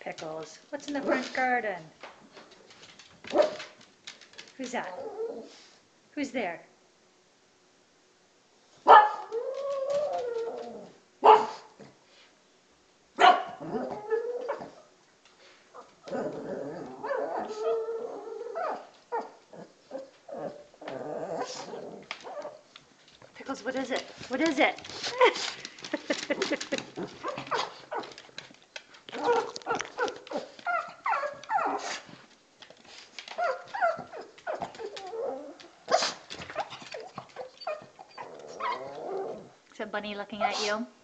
Pickles, what's in the front garden? Who's that? Who's there? Pickles, what is it? What is it? Is that Bunny looking at you?